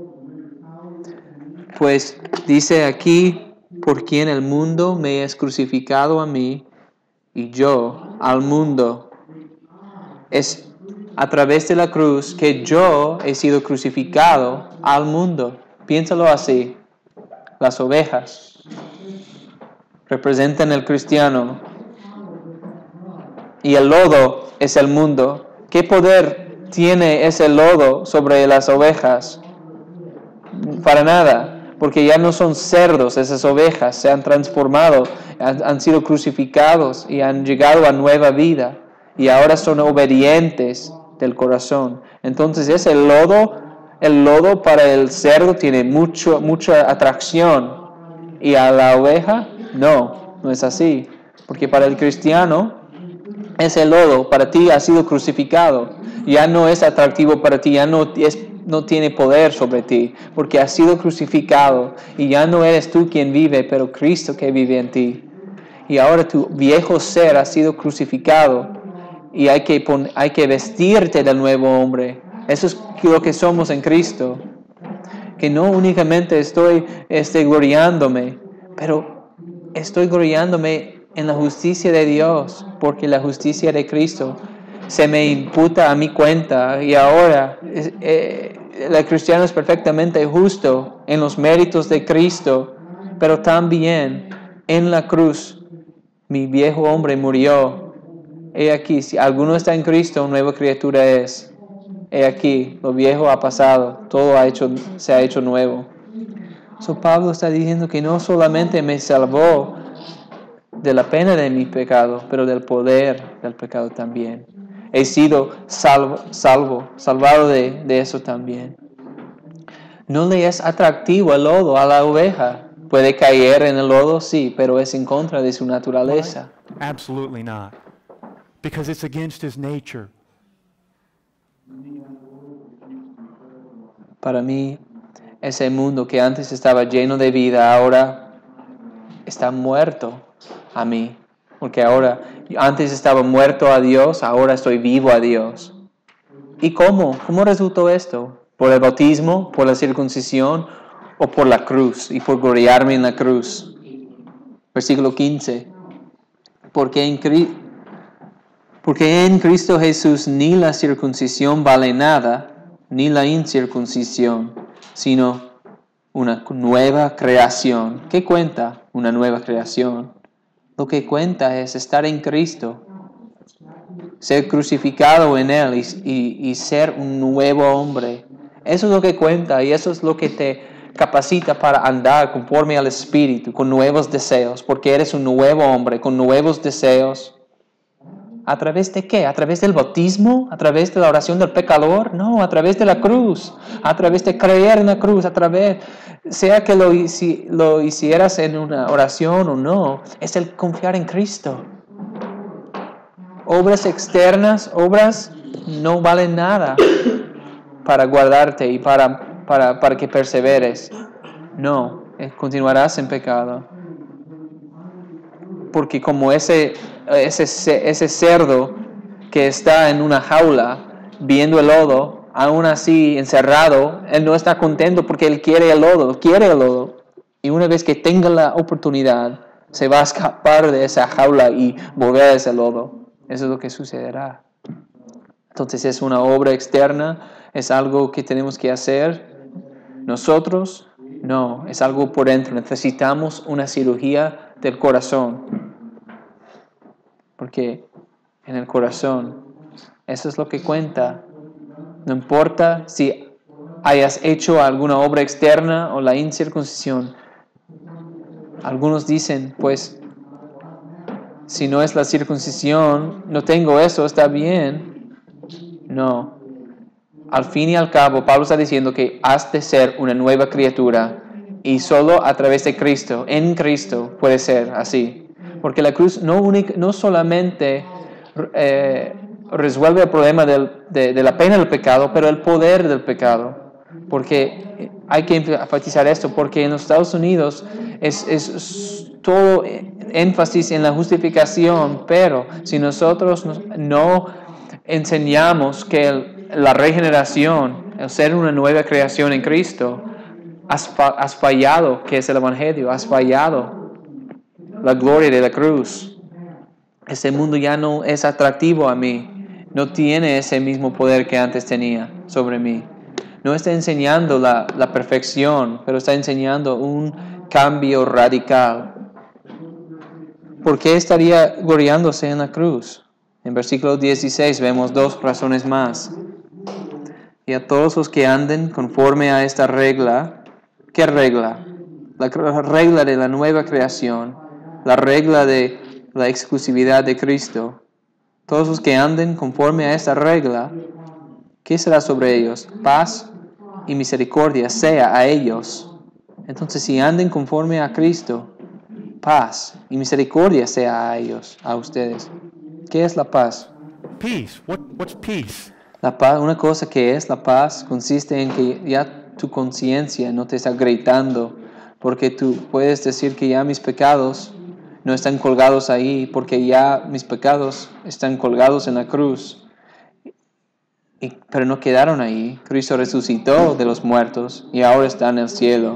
Pues dice aquí, por quien el mundo me es crucificado a mí, y yo al mundo. Es a través de la cruz que yo he sido crucificado al mundo. Piénsalo así. Las ovejas representan el cristiano y el lodo es el mundo. ¿Qué poder tiene ese lodo sobre las ovejas? Para nada. Porque ya no son cerdos esas ovejas, se han transformado, han sido crucificados y han llegado a nueva vida. Y ahora son obedientes del corazón. Entonces ese el lodo para el cerdo tiene mucha atracción. Y a la oveja, no es así. Porque para el cristiano, ese lodo para ti ha sido crucificado. Ya no es atractivo para ti, ya no tiene poder sobre ti, porque has sido crucificado y ya no eres tú quien vive, pero Cristo que vive en ti. Y ahora tu viejo ser ha sido crucificado y hay que vestirte del nuevo hombre. Eso es lo que somos en Cristo. Que no únicamente estoy gloriándome, pero estoy gloriándome en la justicia de Dios, porque la justicia de Cristo se me imputa a mi cuenta y ahora el cristiano es perfectamente justo en los méritos de Cristo, pero también en la cruz mi viejo hombre murió. He aquí, si alguno está en Cristo, nueva criatura es. he aquí, lo viejo ha pasado, todo se ha hecho nuevo. So Pablo está diciendo que no solamente me salvó de la pena de mi pecado, pero del poder del pecado también. He sido salvado de eso también. No le es atractivo el lodo a la oveja. Puede caer en el lodo, sí, pero es en contra de su naturaleza. Absolutely not. Because it's against his nature. Para mí, ese mundo que antes estaba lleno de vida, ahora está muerto a mí. Porque ahora, antes estaba muerto a Dios, ahora estoy vivo a Dios. ¿Y cómo? ¿Cómo resultó esto? ¿Por el bautismo, por la circuncisión o por la cruz y por gloriarme en la cruz? Versículo 15. Porque en Cristo Jesús ni la circuncisión vale nada, ni la incircuncisión, sino una nueva creación. ¿Qué cuenta una nueva creación? Lo que cuenta es estar en Cristo, ser crucificado en Él y ser un nuevo hombre. Eso es lo que cuenta y eso es lo que te capacita para andar conforme al Espíritu, con nuevos deseos, porque eres un nuevo hombre, con nuevos deseos. ¿A través de qué? ¿A través del bautismo? ¿A través de la oración del pecador? No, a través de la cruz, a través de creer en la cruz, a través, sea que lo hicieras en una oración o no, es el confiar en Cristo. Obras externas, obras no valen nada para guardarte y para que perseveres. No, continuarás en pecado. Porque como ese cerdo que está en una jaula viendo el lodo, aún así encerrado, él no está contento porque él quiere el lodo. Y una vez que tenga la oportunidad, se va a escapar de esa jaula y volver a ese lodo. Eso es lo que sucederá. Entonces es una obra externa, es algo que tenemos que hacer nosotros. No, es algo por dentro. Necesitamos una cirugía del corazón. Porque en el corazón, eso es lo que cuenta. No importa si hayas hecho alguna obra externa o la incircuncisión. Algunos dicen, pues, si no es la circuncisión, no tengo eso, está bien. No. Al fin y al cabo, Pablo está diciendo que has de ser una nueva criatura y solo a través de Cristo, en Cristo, puede ser así. Porque la cruz no solamente resuelve el problema de la pena del pecado, pero el poder del pecado. Porque hay que enfatizar esto, porque en los Estados Unidos es todo énfasis en la justificación, pero si nosotros no enseñamos que la regeneración, el ser una nueva creación en Cristo, has fallado, que es el Evangelio, has fallado la gloria de la cruz. Ese mundo ya no es atractivo a mí, no tiene ese mismo poder que antes tenía sobre mí. No está enseñando la perfección, pero está enseñando un cambio radical. ¿Por qué estaría gloriándose en la cruz? En versículo 16 vemos dos razones más. Y a todos los que anden conforme a esta regla, ¿qué regla? La regla de la nueva creación, la regla de la exclusividad de Cristo. Todos los que anden conforme a esta regla, ¿qué será sobre ellos? Paz y misericordia sea a ellos. Entonces, si anden conforme a Cristo, paz y misericordia sea a ellos, a ustedes. ¿Qué es la paz? Peace. What's peace? La paz, una cosa que es la paz consiste en que ya tu conciencia no te está gritando, porque tú puedes decir que ya mis pecados no están colgados ahí, porque ya mis pecados están colgados en la cruz. Pero no quedaron ahí. Cristo resucitó de los muertos y ahora está en el cielo.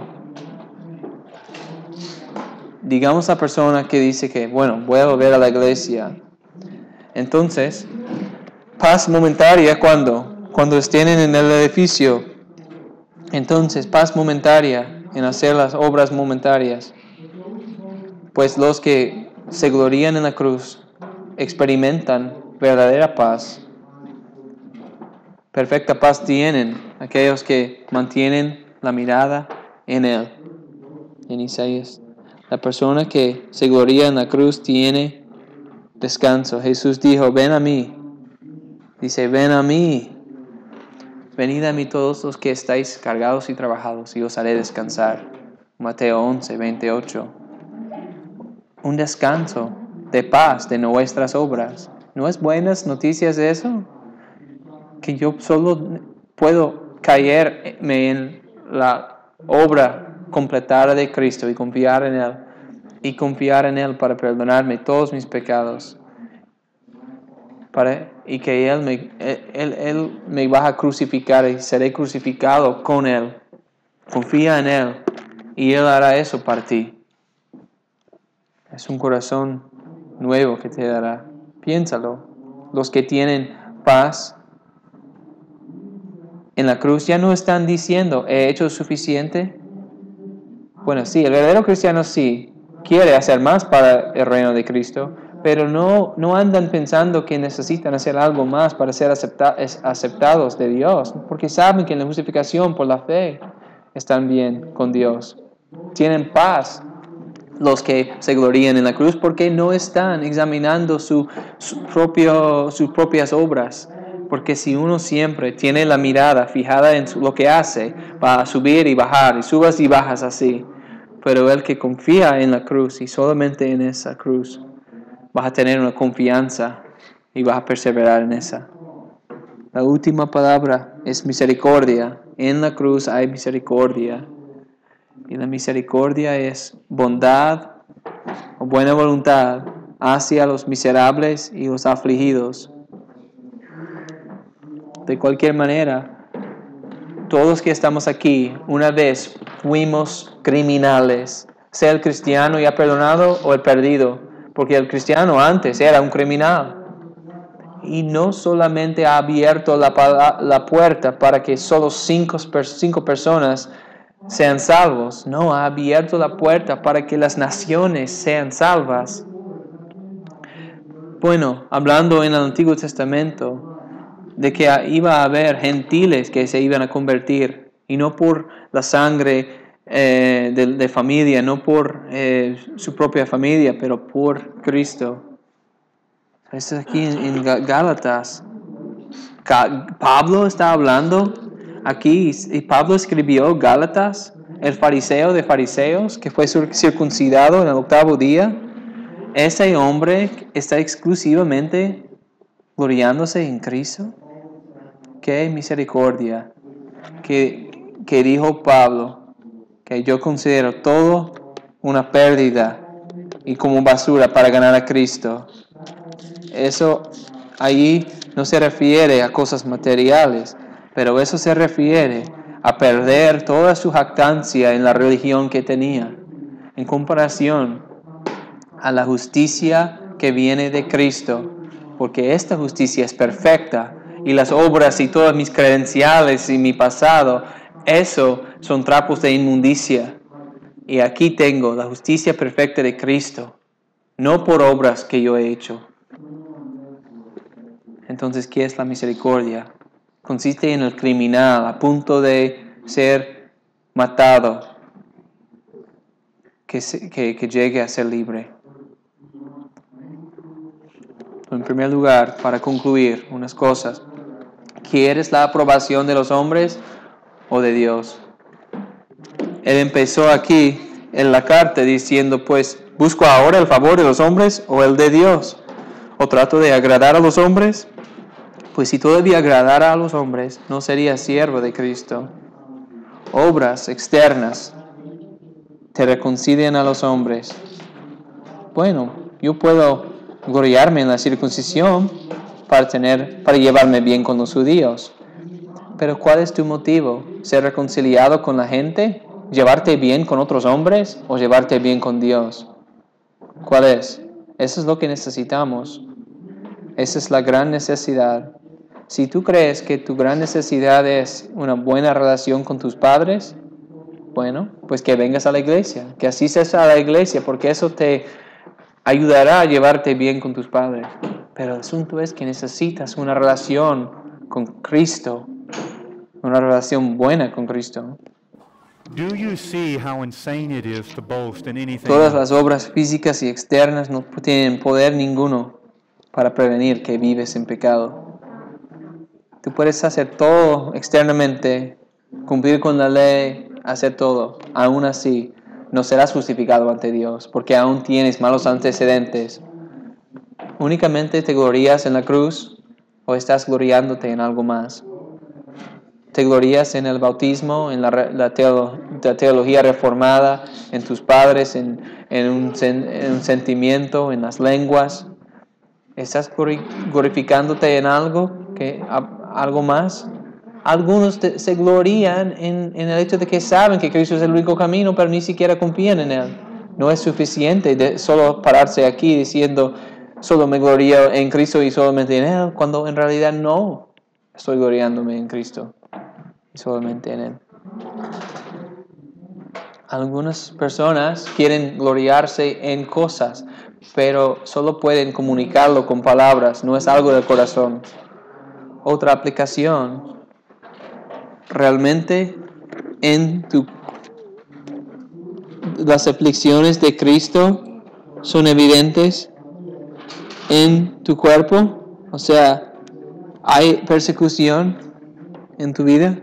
Digamos la persona que dice que, bueno, voy a volver a la iglesia. Entonces, paz momentaria, cuando estén en el edificio. Entonces, paz momentaria en hacer las obras momentarias. Pues los que se glorían en la cruz experimentan verdadera paz. Perfecta paz tienen aquellos que mantienen la mirada en Él. En Isaías, la persona que se gloria en la cruz tiene descanso. Jesús dijo, ven a mí. Dice, ven a mí. Venid a mí todos los que estáis cargados y trabajados y os haré descansar. Mateo 11, 28. Un descanso de paz de nuestras obras. ¿No es buenas noticias eso? Que yo solo puedo caerme en la obra completada de Cristo y confiar en Él. Y confiar en Él para perdonarme todos mis pecados. Y que Él me va a crucificar y seré crucificado con Él. Confía en Él y Él hará eso para ti. Es un corazón nuevo que te dará. Piénsalo. Los que tienen paz en la cruz ya no están diciendo, he hecho suficiente. Bueno, sí, el verdadero cristiano sí quiere hacer más para el reino de Cristo, pero no andan pensando que necesitan hacer algo más para ser aceptados de Dios, porque saben que en la justificación por la fe están bien con Dios. Tienen paz los que se glorían en la cruz porque no están examinando sus propias obras. Porque si uno siempre tiene la mirada fijada en lo que hace, va a subir y bajar, y subas y bajas así. Pero el que confía en la cruz y solamente en esa cruz, vas a tener una confianza y vas a perseverar en esa. La última palabra es misericordia. En la cruz hay misericordia. Y la misericordia es bondad o buena voluntad hacia los miserables y los afligidos. De cualquier manera, todos que estamos aquí, una vez fuimos criminales, sea el cristiano ya perdonado o el perdido, porque el cristiano antes era un criminal. Y no solamente ha abierto la puerta para que solo cinco personas sean salvos, no, ha abierto la puerta para que las naciones sean salvas. Bueno, hablando en el Antiguo Testamento, de que iba a haber gentiles que se iban a convertir, y no por la sangre de familia, no por su propia familia, pero por Cristo. Esto es aquí en Gálatas. Pablo está hablando aquí, y Pablo escribió Gálatas, el fariseo de fariseos, que fue circuncidado en el 8º día. Ese hombre está exclusivamente gloriándose en Cristo. Qué misericordia que dijo Pablo, que yo considero todo una pérdida y como basura para ganar a Cristo. Eso ahí no se refiere a cosas materiales, pero eso se refiere a perder toda su jactancia en la religión que tenía, en comparación a la justicia que viene de Cristo, porque esta justicia es perfecta. Y las obras y todas mis credenciales y mi pasado, eso son trapos de inmundicia. Y aquí tengo la justicia perfecta de Cristo, no por obras que yo he hecho. Entonces, ¿qué es la misericordia? Consiste en el criminal a punto de ser matado, que llegue a ser libre. En primer lugar, para concluir unas cosas. ¿Quieres la aprobación de los hombres o de Dios? Él empezó aquí en la carta diciendo, pues, ¿busco ahora el favor de los hombres o el de Dios? ¿O trato de agradar a los hombres? Pues si todavía agradara a los hombres, no sería siervo de Cristo. Obras externas te reconcilian a los hombres. Bueno, yo puedo gloriarme en la circuncisión para llevarme bien con los judíos. Pero ¿cuál es tu motivo? ¿Ser reconciliado con la gente? ¿Llevarte bien con otros hombres? ¿O llevarte bien con Dios? ¿Cuál es? Eso es lo que necesitamos. Esa es la gran necesidad. Si tú crees que tu gran necesidad es una buena relación con tus padres, bueno, pues que vengas a la iglesia, que asistas a la iglesia, porque eso te ayudará a llevarte bien con tus padres. Pero el asunto es que necesitas una relación con Cristo, una relación buena con Cristo. Do you see how insane it is to boast in anything Todas else? las obras físicas y externas no tienen poder ninguno para prevenir que vives en pecado. Tú puedes hacer todo externamente, cumplir con la ley, hacer todo. Aún así, no serás justificado ante Dios, porque aún tienes malos antecedentes. ¿Únicamente te glorías en la cruz o estás gloriándote en algo más? ¿Te glorías en el bautismo, en la teología reformada, en tus padres, en un sentimiento, en las lenguas? ¿Estás glorificándote en algo más? Algunos se glorían en el hecho de que saben que Cristo es el único camino, pero ni siquiera confían en Él. No es suficiente de solo pararse aquí diciendo, solo me glorío en Cristo y solamente en Él, cuando en realidad no estoy gloriándome en Cristo y solamente en Él. Algunas personas quieren gloriarse en cosas, pero solo pueden comunicarlo con palabras, no es algo del corazón. Otra aplicación, realmente las aflicciones de Cristo son evidentes en tu cuerpo, o sea, ¿hay persecución en tu vida?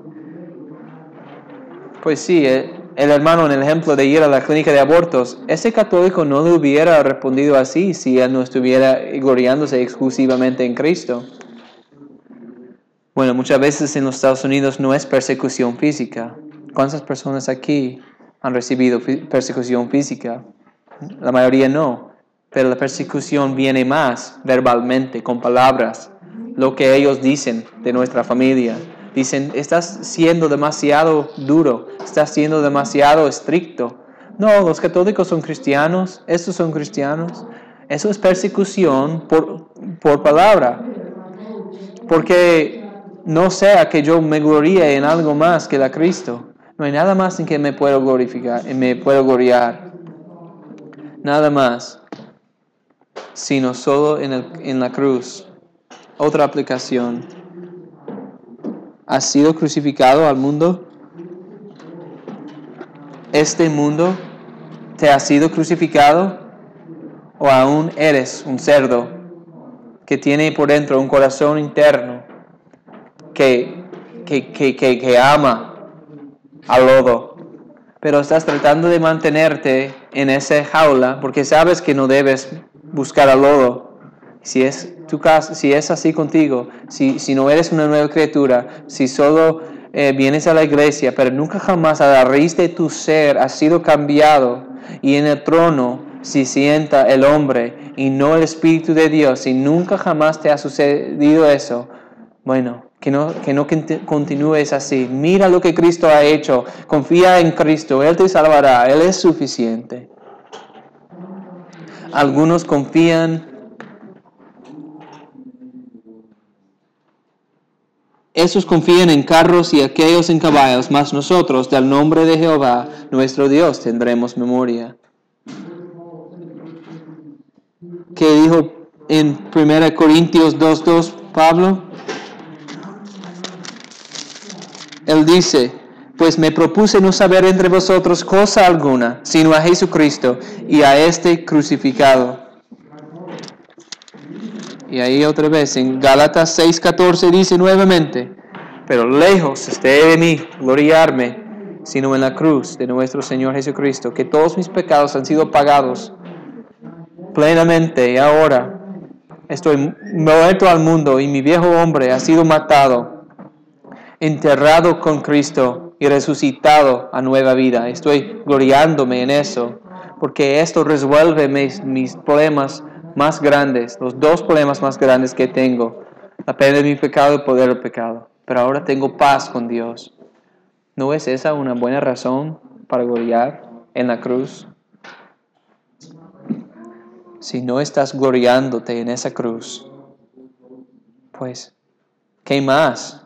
Pues sí, el hermano en el ejemplo de ir a la clínica de abortos, ese católico no le hubiera respondido así si él no estuviera gloriándose exclusivamente en Cristo. Bueno, muchas veces en los Estados Unidos no es persecución física. ¿Cuántas personas aquí han recibido persecución física? La mayoría no, pero la persecución viene más verbalmente, con palabras, lo que ellos dicen de nuestra familia. Dicen, estás siendo demasiado duro, estás siendo demasiado estricto. No, los católicos son cristianos, estos son cristianos. Eso es persecución por palabra. Porque no sea que yo me gloríe en algo más que la Cristo. No hay nada más en que me puedo gloriar. Nada más, sino solo en la cruz. Otra aplicación. ¿Has sido crucificado al mundo? ¿Este mundo te ha sido crucificado? ¿O aún eres un cerdo que tiene por dentro un corazón interno que ama al lodo? Pero estás tratando de mantenerte en esa jaula porque sabes que no debes buscar al lodo. Si es tu caso, si es así contigo, si no eres una nueva criatura, si solo vienes a la iglesia, pero nunca jamás a la raíz de tu ser has sido cambiado, y en el trono se sienta el hombre y no el Espíritu de Dios, y nunca jamás te ha sucedido eso, bueno, que no continúes así. Mira lo que Cristo ha hecho. Confía en Cristo. Él te salvará. Él es suficiente. Algunos confían. Esos confían en carros y aquellos en caballos, mas nosotros, del nombre de Jehová, nuestro Dios, tendremos memoria. ¿Qué dijo en 1 Corintios 2:2 Pablo? Él dice, pues me propuse no saber entre vosotros cosa alguna, sino a Jesucristo y a este crucificado. Y ahí otra vez, en Gálatas 6:14 dice nuevamente, pero lejos esté de mí gloriarme, sino en la cruz de nuestro Señor Jesucristo, que todos mis pecados han sido pagados plenamente y ahora estoy muerto al mundo y mi viejo hombre ha sido matado, enterrado con Cristo y resucitado a nueva vida. Estoy gloriándome en eso, porque esto resuelve mis problemas más grandes, los dos problemas más grandes que tengo, la pena de mi pecado y el poder del pecado. Pero ahora tengo paz con Dios. ¿No es esa una buena razón para gloriar en la cruz? Si no estás gloriándote en esa cruz, pues, ¿qué más?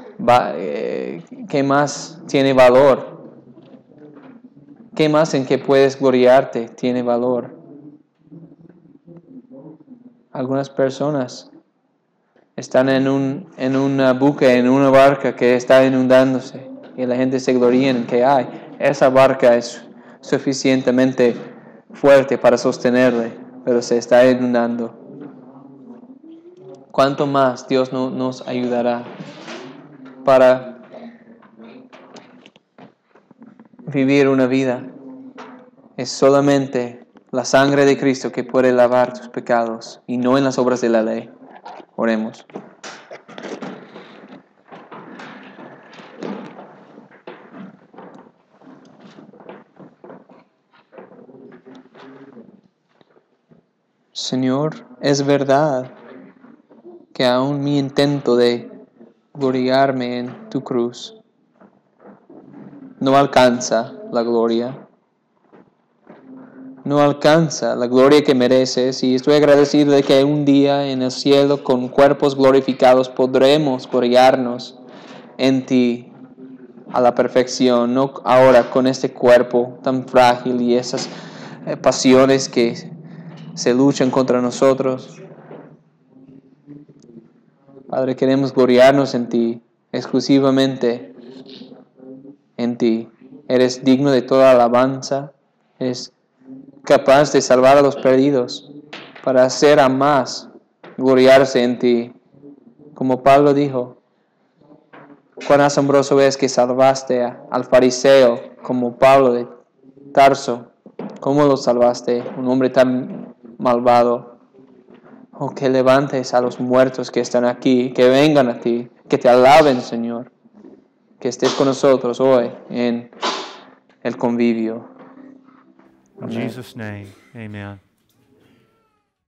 ¿Qué más tiene valor? ¿Qué más en que puedes gloriarte tiene valor? Algunas personas Están en un buque, en una barca que está inundándose y la gente se gloria en que esa barca es suficientemente fuerte para sostenerle, pero se está inundando. ¿Cuánto más Dios nos ayudará para vivir una vida? Es solamente la sangre de Cristo que puede lavar tus pecados y no en las obras de la ley. Oremos. Señor, es verdad que aún mi intento de gloriarme en tu cruz no alcanza la gloria. No alcanza la gloria que mereces, y estoy agradecido de que un día en el cielo con cuerpos glorificados podremos gloriarnos en ti a la perfección, no ahora con este cuerpo tan frágil y esas pasiones que se luchan contra nosotros. Padre, queremos gloriarnos en ti, exclusivamente en ti. Eres digno de toda alabanza, eres capaz de salvar a los perdidos, para hacer a más gloriarse en ti. Como Pablo dijo, cuán asombroso es que salvaste al fariseo como Pablo de Tarso. ¿Cómo lo salvaste? Un hombre tan malvado. Oh, que levantes a los muertos que están aquí, que vengan a ti, que te alaben, Señor. Que estés con nosotros hoy en el convivio. In Jesus' name, amen.